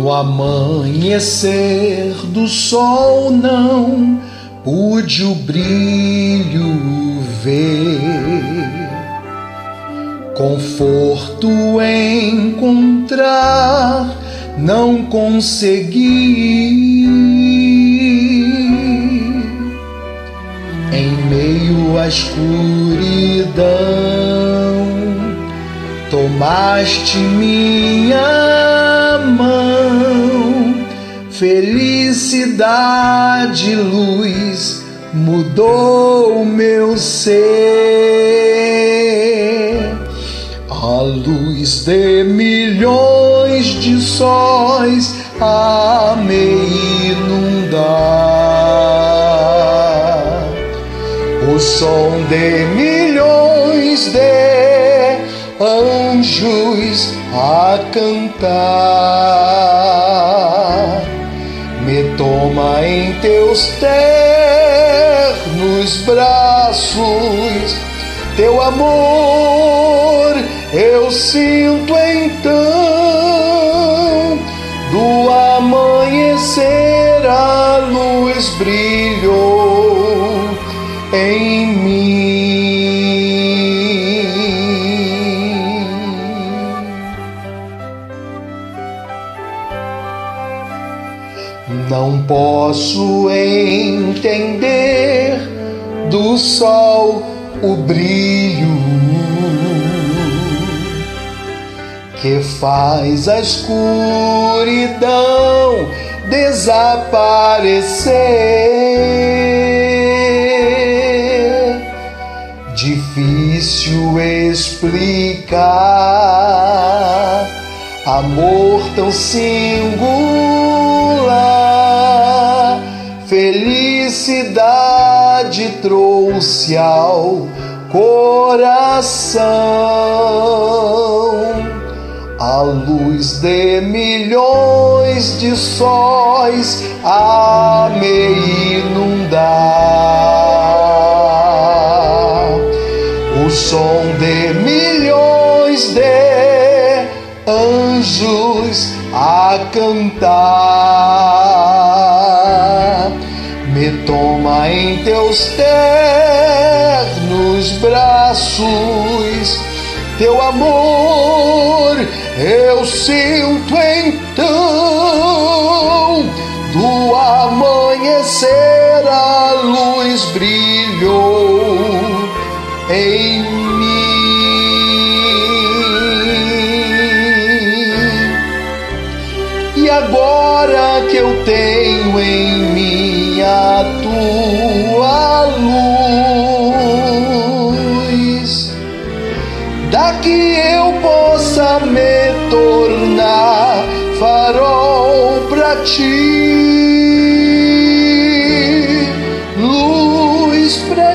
No amanhecer do sol não pude o brilho ver, conforto encontrar não consegui. Em meio à escuridão tomaste minha mão, felicidade, luz mudou o meu ser. A luz de milhões de sóis a me inundar, o som de milhões de anjos a cantar, me toma em teus ternos braços, teu amor eu sinto então. Do amanhecer a luz brilhou em mim. Não posso entender do sol o brilho que faz a escuridão desaparecer. Difícil explicar amor tão singular, felicidade trouxe ao coração. A luz de milhões de sóis a me inundar, o som de milhões de anjos a cantar, me toma em teus ternos braços, teu amor eu sinto então. Do amanhecer a luz brilhou em mim. E agora que eu tenho em mim a tua luz, daqui eu possa me tornar farol pra ti, luz pra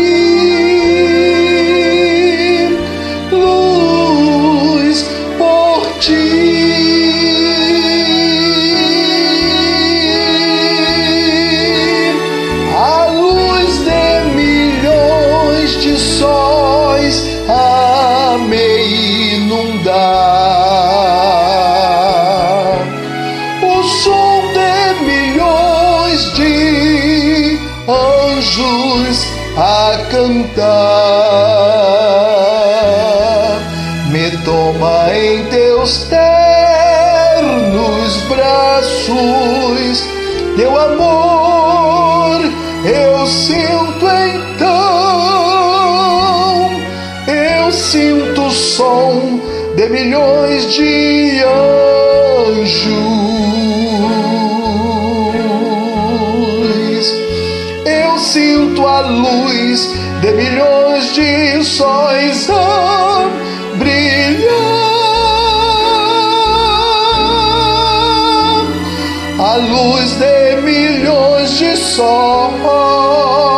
ti, luz por ti. A luz de milhões de sóis a me inundar, o som de milhões de anjos a cantar, me toma em teus ternos braços, teu amor eu sinto então. Eu sinto o som de milhões de anjos, eu sinto a luz de milhões de sóis a brilhar, a luz de milhões de sóis